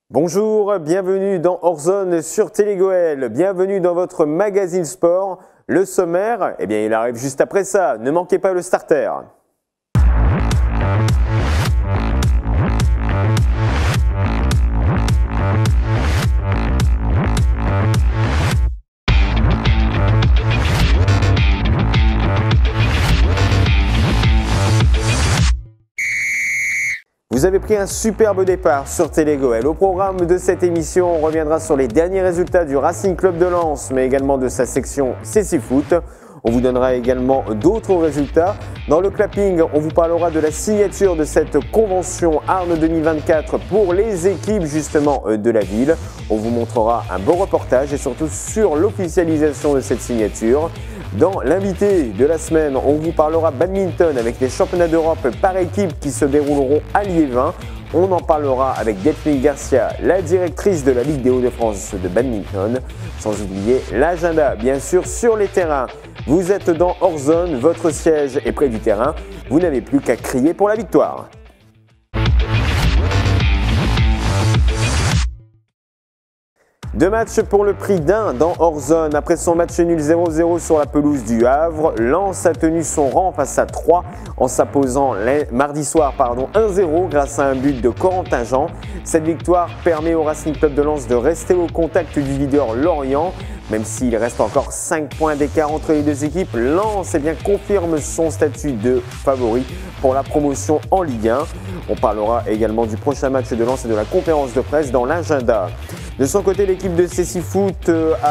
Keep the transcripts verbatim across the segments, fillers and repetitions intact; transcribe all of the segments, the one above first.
Bonjour, bienvenue dans Hors-Zone sur Télégoël, bienvenue dans votre magazine sport. Le sommaire, eh bien il arrive juste après ça, ne manquez pas le starter. Vous avez pris un superbe départ sur Télégoël. Au programme de cette émission, on reviendra sur les derniers résultats du Racing Club de Lens, mais également de sa section C C Foot. On vous donnera également d'autres résultats. Dans le clapping, on vous parlera de la signature de cette convention Arnes deux mille vingt-quatre pour les équipes justement de la ville. On vous montrera un beau reportage et surtout sur l'officialisation de cette signature. Dans l'invité de la semaine, on vous parlera badminton avec les championnats d'Europe par équipe qui se dérouleront à Liévin. On en parlera avec Delphine Garcia, la directrice de la Ligue des Hauts-de-France de badminton. Sans oublier l'agenda, bien sûr, sur les terrains. Vous êtes dans Hors-Zone, votre siège est près du terrain. Vous n'avez plus qu'à crier pour la victoire. Deux matchs pour le prix d'un dans Hors-Zone. Après son match nul zéro zéro sur la pelouse du Havre, Lens a tenu son rang face à Troyes en s'imposant mardi soir pardon, un zéro grâce à un but de Corentin Jean. Cette victoire permet au Racing Club de Lens de rester au contact du leader Lorient. Même s'il reste encore cinq points d'écart entre les deux équipes, Lens eh bien, confirme son statut de favori pour la promotion en Ligue un. On parlera également du prochain match de Lens et de la conférence de presse dans l'agenda. De son côté, l'équipe de C C Foot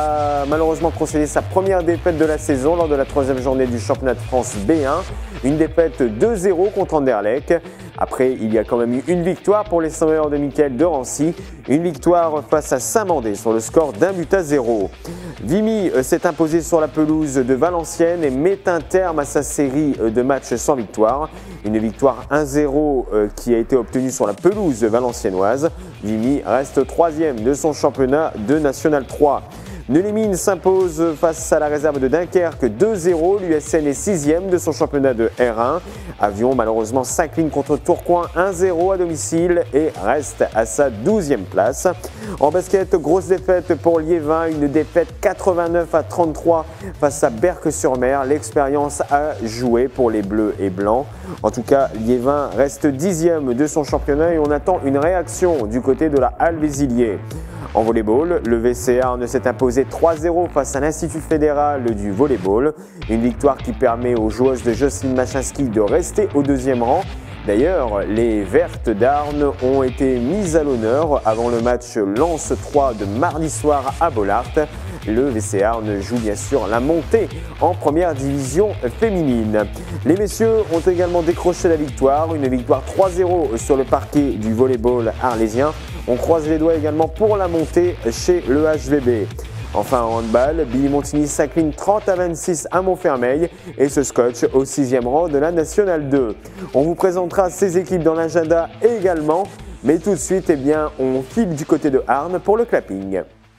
a malheureusement concédé sa première défaite de la saison lors de la troisième journée du championnat de France B un. Une défaite deux zéro contre Anderlecht. Après, il y a quand même eu une victoire pour les Saint-Méor de Mickaël de Rancy. Une victoire face à Saint-Mandé sur le score d'un but à zéro. Vimy s'est imposé sur la pelouse de Valenciennes et met un terme à sa série de matchs sans victoire. Une victoire un zéro qui a été obtenue sur la pelouse valenciennoise. Vimy reste troisième de son championnat de National trois. Neulémine s'impose face à la réserve de Dunkerque deux zéro. L'U S N est sixième de son championnat de R un. Avion malheureusement s'incline contre Tourcoing un zéro à domicile et reste à sa douzième place. En basket, grosse défaite pour Liévin, une défaite quatre-vingt-neuf à trente-trois face à Berck-sur-Mer. L'expérience a joué pour les Bleus et Blancs. En tout cas, Liévin reste dixième de son championnat et on attend une réaction du côté de la Halle Vézillier. En volleyball, le V C Arnes s'est imposé trois zéro face à l'Institut fédéral du volleyball. Une victoire qui permet aux joueuses de Jocelyne Machinski de rester au deuxième rang. D'ailleurs, les Vertes d'Arnes ont été mises à l'honneur avant le match Lens trois de mardi soir à Bollaert. Le V C Arnes joue bien sûr la montée en première division féminine. Les messieurs ont également décroché la victoire, une victoire trois zéro sur le parquet du volleyball arlésien. On croise les doigts également pour la montée chez le H V B. Enfin en handball, Billy Montigny s'incline trente à vingt-six à Montfermeil et se scotche au sixième rang de la Nationale deux. On vous présentera ces équipes dans l'agenda également, mais tout de suite, eh bien, on file du côté de Arnes pour le clapping.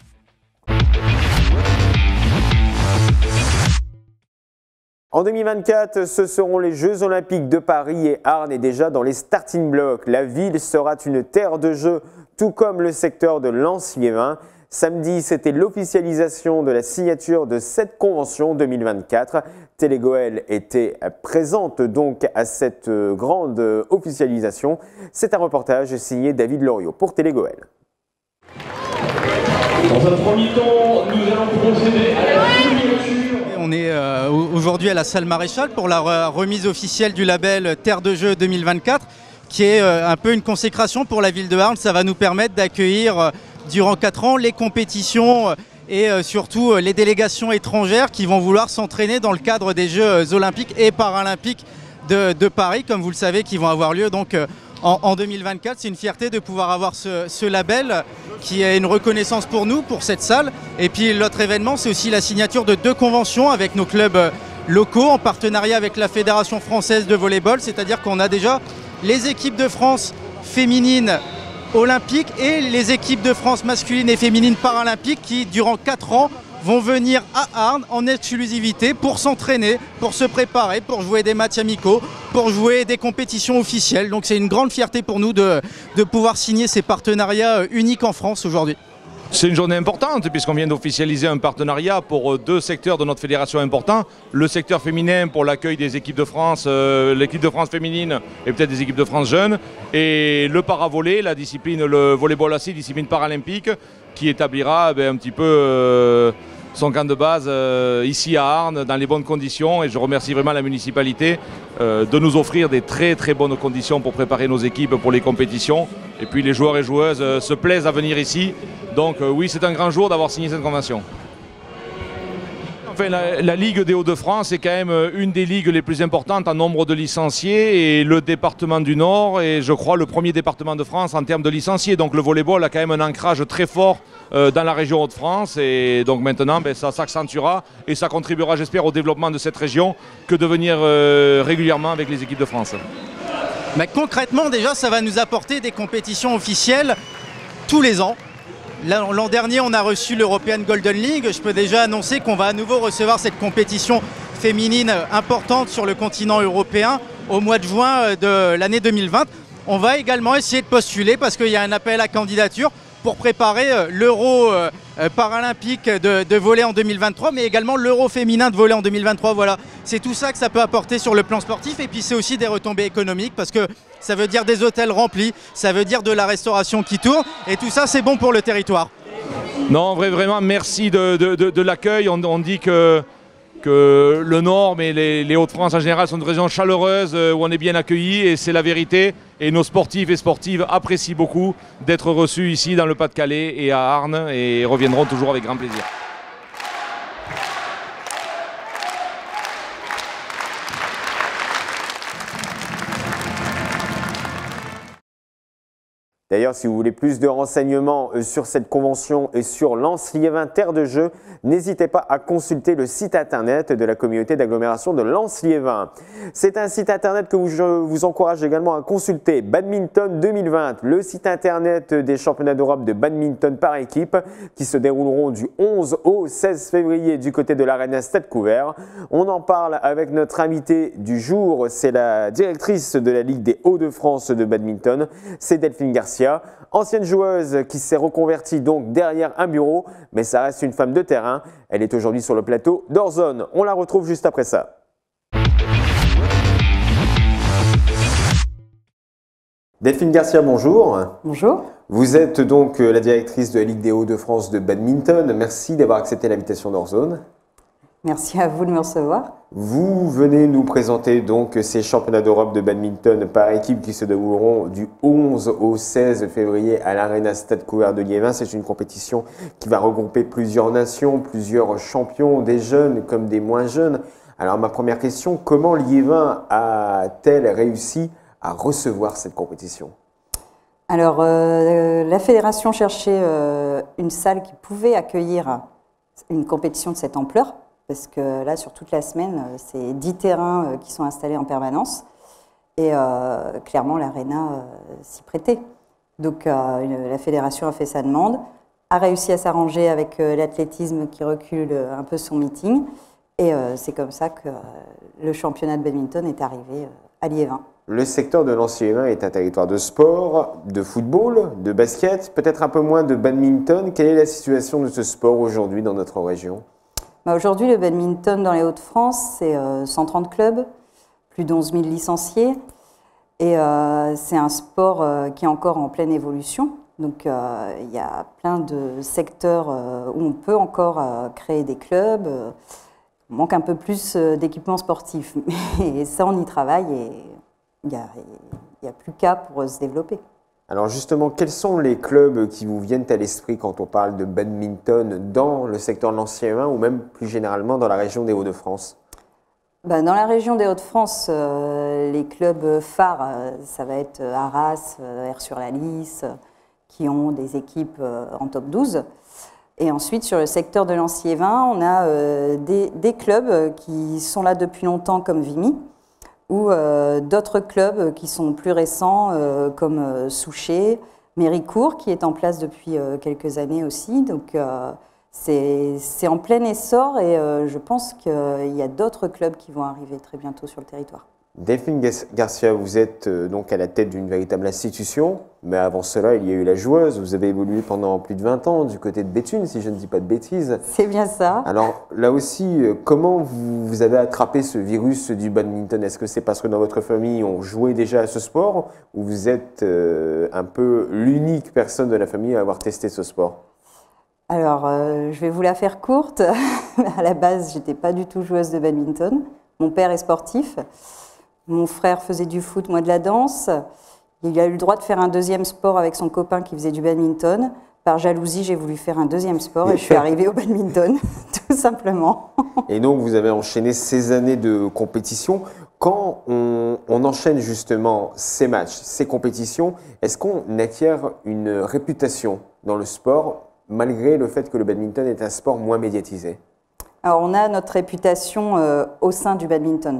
En deux mille vingt-quatre, ce seront les Jeux Olympiques de Paris et Arnes est déjà dans les starting blocks. La ville sera une terre de jeu, tout comme le secteur de Lens-Liévin. Samedi, c'était l'officialisation de la signature de cette convention deux mille vingt-quatre. Télégoël était présente donc à cette grande officialisation. C'est un reportage signé David Loriot pour Télégoël. Dans un premier temps, nous allons procéder à la signature. On est euh, aujourd'hui à la salle Maréchal pour la remise officielle du label Terre de Jeux deux mille vingt-quatre, qui est euh, un peu une consécration pour la ville de Arles. Ça va nous permettre d'accueillir euh, durant quatre ans les compétitions euh, et euh, surtout euh, les délégations étrangères qui vont vouloir s'entraîner dans le cadre des Jeux euh, olympiques et paralympiques de, de Paris, comme vous le savez, qui vont avoir lieu donc euh, en, en deux mille vingt-quatre. C'est une fierté de pouvoir avoir ce, ce label qui est une reconnaissance pour nous, pour cette salle. Et puis l'autre événement, c'est aussi la signature de deux conventions avec nos clubs locaux en partenariat avec la Fédération française de volleyball. C'est-à-dire qu'on a déjà les équipes de France féminines olympiques et les équipes de France masculines et féminines paralympiques qui, durant quatre ans, vont venir à Arnes en exclusivité pour s'entraîner, pour se préparer, pour jouer des matchs amicaux, pour jouer des compétitions officielles. Donc c'est une grande fierté pour nous de, de pouvoir signer ces partenariats uniques en France aujourd'hui. C'est une journée importante puisqu'on vient d'officialiser un partenariat pour deux secteurs de notre fédération importants. Le secteur féminin pour l'accueil des équipes de France, euh, l'équipe de France féminine et peut-être des équipes de France jeunes. Et le paravolley, la discipline, le volleyball assis, discipline paralympique, qui établira ben, un petit peu euh, son camp de base euh, ici à Arnes dans les bonnes conditions. Et je remercie vraiment la municipalité euh, de nous offrir des très très bonnes conditions pour préparer nos équipes pour les compétitions. Et puis les joueurs et joueuses euh, se plaisent à venir ici. Donc euh, oui, c'est un grand jour d'avoir signé cette convention. Enfin, la, la Ligue des Hauts-de-France est quand même une des ligues les plus importantes en nombre de licenciés et le département du Nord est, je crois, le premier département de France en termes de licenciés. Donc le volleyball a quand même un ancrage très fort euh, dans la région Hauts-de-France et donc maintenant ben, ça s'accentuera et ça contribuera, j'espère, au développement de cette région que de venir euh, régulièrement avec les équipes de France. Mais concrètement, déjà, ça va nous apporter des compétitions officielles tous les ans. L'an dernier, on a reçu l'European Golden League. Je peux déjà annoncer qu'on va à nouveau recevoir cette compétition féminine importante sur le continent européen au mois de juin de l'année deux mille vingt. On va également essayer de postuler parce qu'il y a un appel à candidature pour préparer l'Euro paralympique de, de volley en deux mille vingt-trois, mais également l'Euro féminin de volley en deux mille vingt-trois. Voilà, c'est tout ça que ça peut apporter sur le plan sportif. Et puis c'est aussi des retombées économiques parce que ça veut dire des hôtels remplis, ça veut dire de la restauration qui tourne. Et tout ça, c'est bon pour le territoire. Non, vraiment, merci de, de, de, de l'accueil. On, on dit que, que le Nord, mais les, les Hauts-de-France en général, sont une région chaleureuse où on est bien accueilli et c'est la vérité. Et nos sportifs et sportives apprécient beaucoup d'être reçus ici dans le Pas-de-Calais et à Arnes et reviendront toujours avec grand plaisir. D'ailleurs, si vous voulez plus de renseignements sur cette convention et sur Lens-Liévin Terre de Jeux, n'hésitez pas à consulter le site internet de la communauté d'agglomération de Lens-Liévin. C'est un site internet que je vous encourage également à consulter, Badminton deux mille vingt, le site internet des championnats d'Europe de badminton par équipe qui se dérouleront du onze au seize février du côté de l'Arena Stade Couvert. On en parle avec notre invitée du jour, c'est la directrice de la Ligue des Hauts-de-France de badminton, c'est Delphine Garcia. Ancienne joueuse qui s'est reconvertie donc derrière un bureau, mais ça reste une femme de terrain. Elle est aujourd'hui sur le plateau d'Orzone. On la retrouve juste après ça. Delphine Garcia, bonjour. Bonjour. Vous êtes donc la directrice de la Ligue des Hauts-de-France de badminton. Merci d'avoir accepté l'invitation d'Orzone. Merci à vous de me recevoir. Vous venez nous présenter donc ces championnats d'Europe de badminton par équipe qui se dérouleront du onze au seize février à l'Arena Stade Couvert de Liévin. C'est une compétition qui va regrouper plusieurs nations, plusieurs champions, des jeunes comme des moins jeunes. Alors ma première question, comment Liévin a-t-elle réussi à recevoir cette compétition? Alors euh, la fédération cherchait euh, une salle qui pouvait accueillir une compétition de cette ampleur. Parce que là, sur toute la semaine, c'est dix terrains qui sont installés en permanence. Et euh, clairement, l'Arena euh, s'y prêtait. Donc euh, la fédération a fait sa demande, a réussi à s'arranger avec euh, l'athlétisme qui recule un peu son meeting. Et euh, c'est comme ça que euh, le championnat de badminton est arrivé euh, à Liévin. Le secteur de Lens-Liévin est un territoire de sport, de football, de basket, peut-être un peu moins de badminton. Quelle est la situation de ce sport aujourd'hui dans notre région ? Bah aujourd'hui, le badminton dans les Hauts-de-France, c'est euh, cent trente clubs, plus d'onze mille licenciés. Et euh, c'est un sport euh, qui est encore en pleine évolution. Donc euh, il y a plein de secteurs euh, où on peut encore euh, créer des clubs. Euh, il manque un peu plus euh, d'équipements sportifs. Et ça, on y travaille et il n'y a, y a plus qu'à pour se développer. Alors justement, quels sont les clubs qui vous viennent à l'esprit quand on parle de badminton dans le secteur de Lens-Liévin ou même plus généralement dans la région des Hauts-de-France? Ben, dans la région des Hauts-de-France, euh, les clubs phares, euh, ça va être Arras, euh, Aire-sur-la-Lys, euh, qui ont des équipes euh, en top douze. Et ensuite, sur le secteur de Lens-Liévin, on a euh, des, des clubs qui sont là depuis longtemps comme Vimy, ou euh, d'autres clubs qui sont plus récents, euh, comme euh, Souchet, Méricourt, qui est en place depuis euh, quelques années aussi. Donc, euh, c'est en plein essor et euh, je pense qu'il y a d'autres clubs qui vont arriver très bientôt sur le territoire. Delphine Garcia, vous êtes euh, donc à la tête d'une véritable institution, mais avant cela, il y a eu la joueuse. Vous avez évolué pendant plus de vingt ans du côté de Béthune, si je ne dis pas de bêtises. C'est bien ça. Alors là aussi, euh, comment vous, vous avez attrapé ce virus du badminton? Est-ce que c'est parce que dans votre famille, on jouait déjà à ce sport, ou vous êtes euh, un peu l'unique personne de la famille à avoir testé ce sport? Alors, euh, je vais vous la faire courte. À la base, j'étais pas du tout joueuse de badminton. Mon père est sportif. Mon frère faisait du foot, moi de la danse. Il a eu le droit de faire un deuxième sport avec son copain qui faisait du badminton. Par jalousie, j'ai voulu faire un deuxième sport et je suis arrivée au badminton, tout simplement. Et donc, vous avez enchaîné ces années de compétition. Quand on, on enchaîne justement ces matchs, ces compétitions, est-ce qu'on acquiert une réputation dans le sport malgré le fait que le badminton est un sport moins médiatisé? Alors, on a notre réputation euh, au sein du badminton.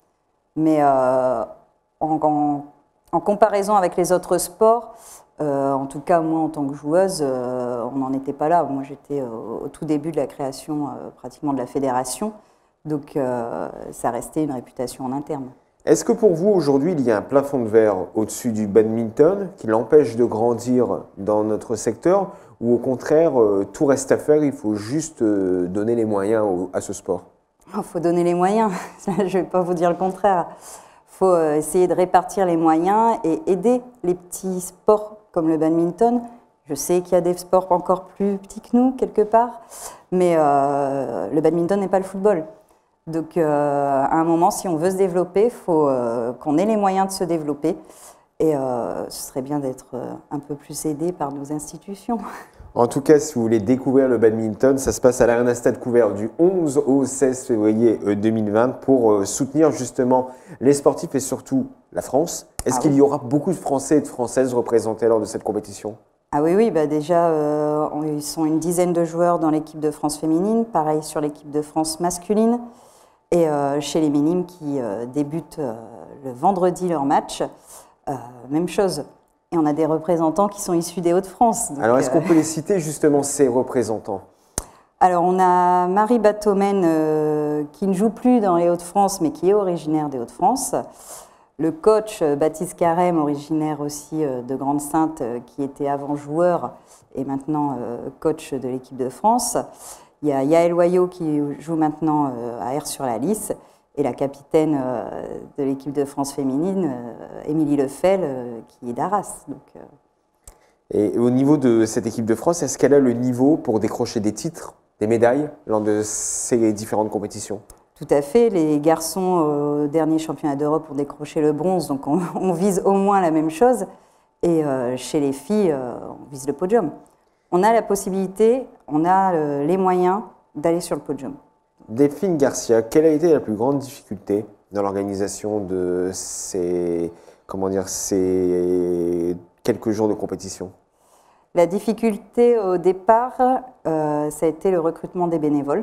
Mais euh, en, en, en comparaison avec les autres sports, euh, en tout cas moi en tant que joueuse, euh, on n'en était pas là. Moi j'étais au, au tout début de la création euh, pratiquement de la fédération, donc euh, ça restait une réputation en interne. Est-ce que pour vous aujourd'hui il y a un plafond de verre au-dessus du badminton qui l'empêche de grandir dans notre secteur, ou au contraire euh, tout reste à faire, il faut juste euh, donner les moyens au, à ce sport? Il faut donner les moyens, je ne vais pas vous dire le contraire. Il faut essayer de répartir les moyens et aider les petits sports comme le badminton. Je sais qu'il y a des sports encore plus petits que nous, quelque part, mais euh, le badminton n'est pas le football. Donc euh, à un moment, si on veut se développer, il faut euh, qu'on ait les moyens de se développer. Et euh, ce serait bien d'être un peu plus aidé par nos institutions. En tout cas, si vous voulez découvrir le badminton, ça se passe à l'Arena Stade Couvert du onze au seize février deux mille vingt pour soutenir justement les sportifs et surtout la France. Est-ce ah qu'il oui. y aura beaucoup de Français et de Françaises représentés lors de cette compétition? Ah oui, oui, bah déjà, euh, ils sont une dizaine de joueurs dans l'équipe de France féminine, pareil sur l'équipe de France masculine. Et euh, chez les minimes qui euh, débutent euh, le vendredi leur match, euh, même chose. Et on a des représentants qui sont issus des Hauts-de-France. Alors, est-ce qu'on peut les citer justement, ces représentants? Alors, on a Marie Batomène euh, qui ne joue plus dans les Hauts-de-France, mais qui est originaire des Hauts-de-France. Le coach euh, Baptiste Carême, originaire aussi euh, de Grande-Synthe, euh, qui était avant joueur et maintenant euh, coach de l'équipe de France. Il y a Yaël Loyot qui joue maintenant euh, à Aire-sur-la-Lys. Et la capitaine euh, de l'équipe de France féminine, euh, Émilie Lefel, euh, qui est d'Arras. Donc, euh... Et au niveau de cette équipe de France, est-ce qu'elle a le niveau pour décrocher des titres, des médailles lors de ces différentes compétitions? Tout à fait. Les garçons au dernier championnat d'Europe ont décroché le bronze, donc on, on vise au moins la même chose. Et euh, chez les filles, euh, on vise le podium. On a la possibilité, on a euh, les moyens d'aller sur le podium. Delphine Garcia, quelle a été la plus grande difficulté dans l'organisation de ces, comment dire, ces quelques jours de compétition? La difficulté au départ, euh, ça a été le recrutement des bénévoles,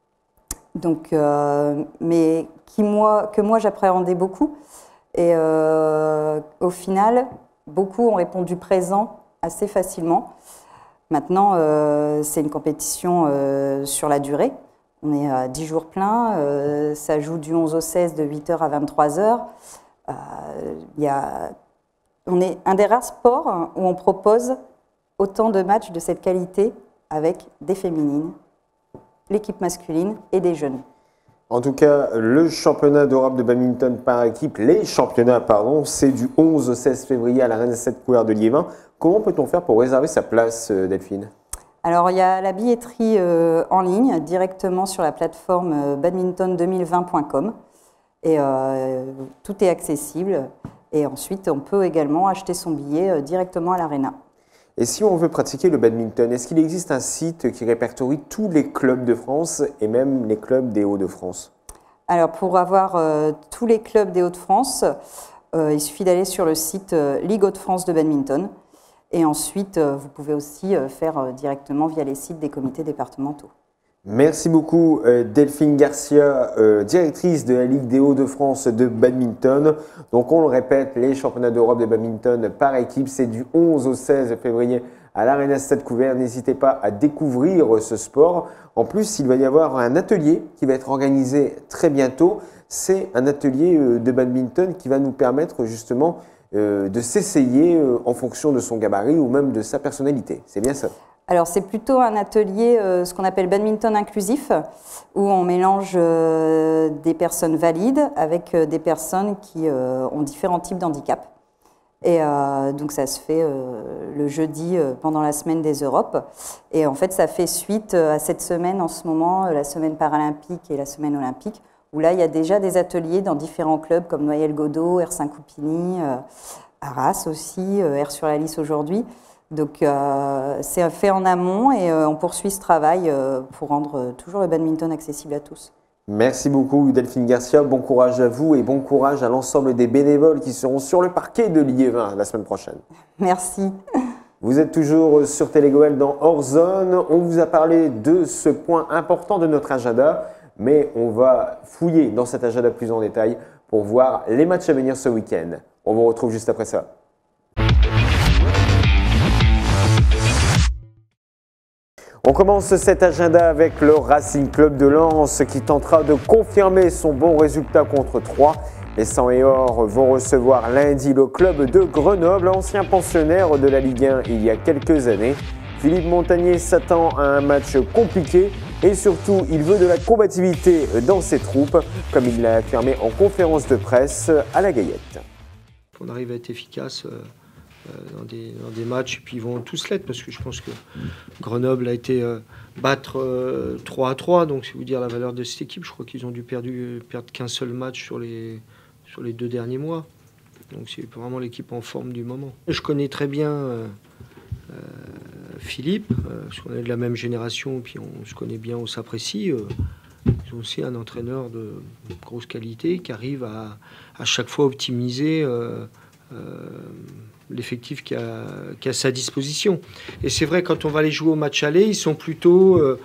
donc, euh, mais qui, moi, que moi j'appréhendais beaucoup. Et euh, au final, beaucoup ont répondu présent assez facilement. Maintenant, euh, c'est une compétition euh, sur la durée. On est à dix jours pleins, euh, ça joue du onze au seize de huit heures à vingt-trois heures. Euh, y a, on est un des rares sports où on propose autant de matchs de cette qualité avec des féminines, l'équipe masculine et des jeunes. En tout cas, le championnat d'Europe de badminton par équipe, les championnats, pardon, c'est du onze au seize février à l'Arena Stade Couvert de Liévin. Comment peut-on faire pour réserver sa place, Delphine? Alors, il y a la billetterie euh, en ligne, directement sur la plateforme euh, badminton deux mille vingt point com. Et euh, tout est accessible. Et ensuite, on peut également acheter son billet euh, directement à l'Arena. Et si on veut pratiquer le badminton, est-ce qu'il existe un site qui répertorie tous les clubs de France et même les clubs des Hauts-de-France? Alors, pour avoir euh, tous les clubs des Hauts-de-France, euh, il suffit d'aller sur le site euh, Ligue Hauts-de-France de badminton. Et ensuite, euh, vous pouvez aussi euh, faire euh, directement via les sites des comités départementaux. Merci beaucoup euh, Delphine Garcia, euh, directrice de la Ligue des Hauts-de-France de badminton. Donc on le répète, les championnats d'Europe de badminton par équipe, c'est du onze au seize février à l'Arena Stade Couvert. N'hésitez pas à découvrir ce sport. En plus, il va y avoir un atelier qui va être organisé très bientôt. C'est un atelier de badminton qui va nous permettre justement euh, de s'essayer euh, en fonction de son gabarit ou même de sa personnalité. C'est bien ça? Alors c'est plutôt un atelier, euh, ce qu'on appelle badminton inclusif, où on mélange euh, des personnes valides avec euh, des personnes qui euh, ont différents types d'handicap. Et euh, donc ça se fait euh, le jeudi euh, pendant la semaine des Europes. Et en fait ça fait suite euh, à cette semaine en ce moment, euh, la semaine paralympique et la semaine olympique, où là il y a déjà des ateliers dans différents clubs comme Noyelles-Godault, R cinq Coupigny, euh, Arras aussi, euh, R sur la Lys aujourd'hui. Donc euh, c'est fait en amont et euh, on poursuit ce travail euh, pour rendre euh, toujours le badminton accessible à tous. Merci beaucoup Delphine Garcia, bon courage à vous et bon courage à l'ensemble des bénévoles qui seront sur le parquet de l'I E vingt la semaine prochaine. Merci. Vous êtes toujours sur Télégoël dans Hors Zone. On vous a parlé de ce point important de notre agenda, mais on va fouiller dans cet agenda plus en détail pour voir les matchs à venir ce week-end. On vous retrouve juste après ça. On commence cet agenda avec le Racing Club de Lens qui tentera de confirmer son bon résultat contre Troyes. Les Sang et Or vont recevoir lundi le club de Grenoble, ancien pensionnaire de la Ligue un il y a quelques années. Philippe Montagnier s'attend à un match compliqué et surtout il veut de la combativité dans ses troupes, comme il l'a affirmé en conférence de presse à la Gaillette. On arrive à être efficace euh... Dans des, dans des matchs, et puis ils vont tous l'être, parce que je pense que Grenoble a été euh, battre euh, trois à trois, donc c'est vous dire la valeur de cette équipe. Je crois qu'ils ont dû perdre, perdre qu'un seul match sur les, sur les deux derniers mois. Donc c'est vraiment l'équipe en forme du moment. Je connais très bien euh, euh, Philippe, euh, parce qu'on est de la même génération, puis on se connaît bien, on s'apprécie. Euh, ils ont aussi un entraîneur de grosse qualité qui arrive à, à chaque fois optimiser euh, euh, l'effectif qui a, qui a à sa disposition. Et c'est vrai, quand on va les jouer au match aller, ils sont plutôt... Euh,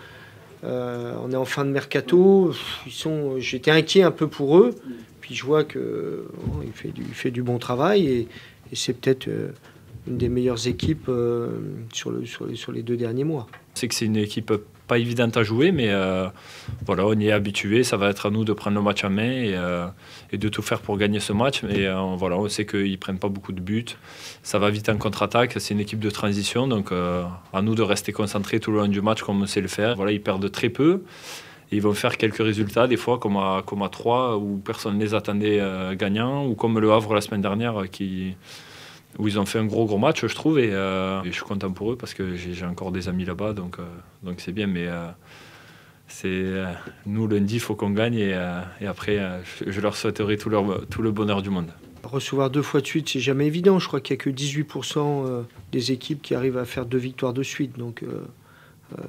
euh, on est en fin de mercato, ils sont, j'étais inquiet un peu pour eux, puis je vois qu'il oh, fait, fait du bon travail, et, et c'est peut-être euh, une des meilleures équipes euh, sur, le, sur, les, sur les deux derniers mois. C'est que c'est une équipe pas évidente à jouer, mais euh, voilà, on y est habitué. Ça va être à nous de prendre le match en main et, euh, et de tout faire pour gagner ce match. Mais euh, voilà, on sait qu'ils ne prennent pas beaucoup de buts. Ça va vite en contre-attaque. C'est une équipe de transition, donc euh, à nous de rester concentrés tout le long du match comme on sait le faire. Voilà, ils perdent très peu. Et ils vont faire quelques résultats, des fois comme à, comme à Troyes, où personne ne les attendait euh, gagnants, ou comme le Havre la semaine dernière, qui... où ils ont fait un gros gros match, je trouve, et, euh, et je suis content pour eux parce que j'ai encore des amis là-bas, donc euh, donc c'est bien, mais euh, c'est euh, nous lundi il faut qu'on gagne, et, euh, et après euh, je, je leur souhaiterai tout, leur, tout le bonheur du monde. Recevoir deux fois de suite, c'est jamais évident. Je crois qu'il n'y a que dix-huit pour cent des équipes qui arrivent à faire deux victoires de suite, donc euh, euh,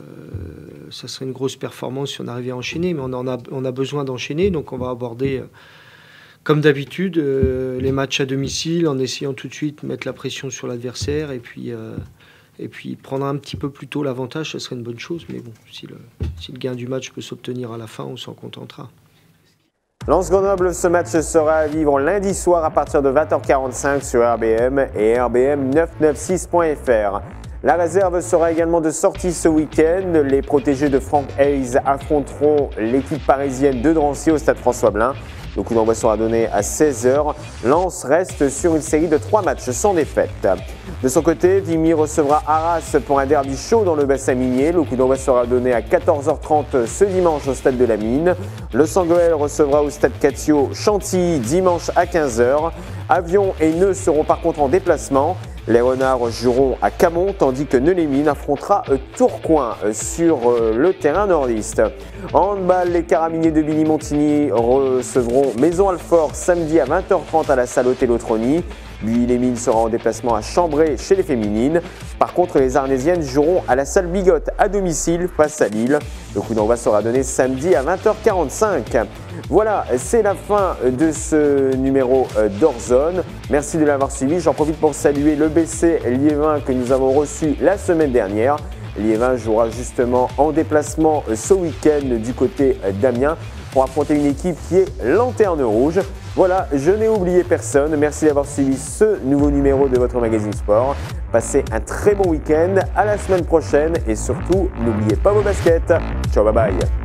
ça serait une grosse performance si on arrivait à enchaîner, mais on, en a, on a besoin d'enchaîner, donc on va aborder... Euh, Comme d'habitude, euh, les matchs à domicile, en essayant tout de suite de mettre la pression sur l'adversaire, et puis, euh, et puis prendre un petit peu plus tôt l'avantage, ça serait une bonne chose. Mais bon, si le, si le gain du match peut s'obtenir à la fin, on s'en contentera. Lens Grenoble, ce match sera à vivre lundi soir à partir de vingt heures quarante-cinq sur R B M et R B M neuf cent quatre-vingt-seize point F R. La réserve sera également de sortie ce week-end. Les protégés de Franck Hayes affronteront l'équipe parisienne de Drancy au stade François Blin. Le coup d'envoi sera donné à seize heures. Lens reste sur une série de trois matchs sans défaite. De son côté, Vimy recevra Arras pour un derby chaud dans le bassin minier. Le coup d'envoi sera donné à quatorze heures trente ce dimanche au stade de la Mine. Le Sangoël recevra au stade Catio Chantilly dimanche à quinze heures. Avion et Nœux seront par contre en déplacement. Les Renards joueront à Camon, tandis que Nœux-les-Mines affrontera Tourcoing sur le terrain nordiste. En handball, les Carabiniers de Billy-Montigny recevront Maison-Alfort samedi à vingt heures trente à la salle Hôtel-Autrony. Buis-les-Mines sera en déplacement à Chambray chez les féminines. Par contre, les Arnésiennes joueront à la salle Bigotte à domicile face à Lille. Le coup d'envoi sera donné samedi à vingt heures quarante-cinq. Voilà, c'est la fin de ce numéro d'Hors-Zone. Merci de l'avoir suivi. J'en profite pour saluer le B C Liévin que nous avons reçu la semaine dernière. Liévin jouera justement en déplacement ce week-end du côté d'Amiens pour affronter une équipe qui est Lanterne Rouge. Voilà, je n'ai oublié personne. Merci d'avoir suivi ce nouveau numéro de votre magazine sport. Passez un très bon week-end, à la semaine prochaine et surtout, n'oubliez pas vos baskets. Ciao, bye bye.